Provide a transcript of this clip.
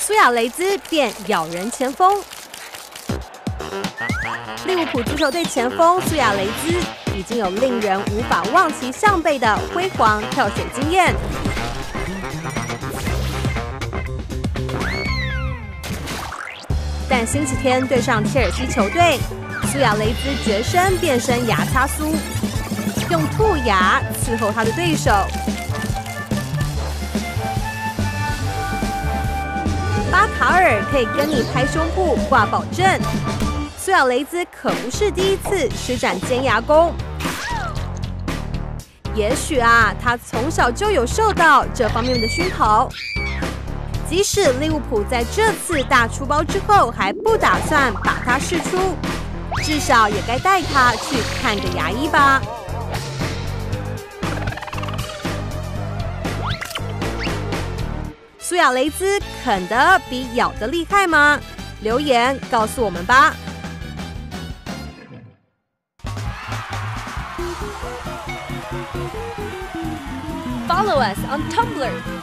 苏亚雷兹变咬人前锋。利物浦足球队前锋苏亚雷兹已经有令人无法望其项背的辉煌跳水经验。但星期天对上切尔西球队，苏亚雷兹决胜变身牙擦苏，用兔牙伺候他的对手。巴卡尔可以跟你拍胸脯挂保证，苏亚雷兹可不是第一次施展尖牙功。也许他从小就有受到这方面的熏陶。即使利物浦在这次大出包之后还不打算把他释出，至少也该带他去看个牙医吧。苏亚雷兹啃得比咬得厉害吗？留言告诉我们吧。Follow us on Tumblr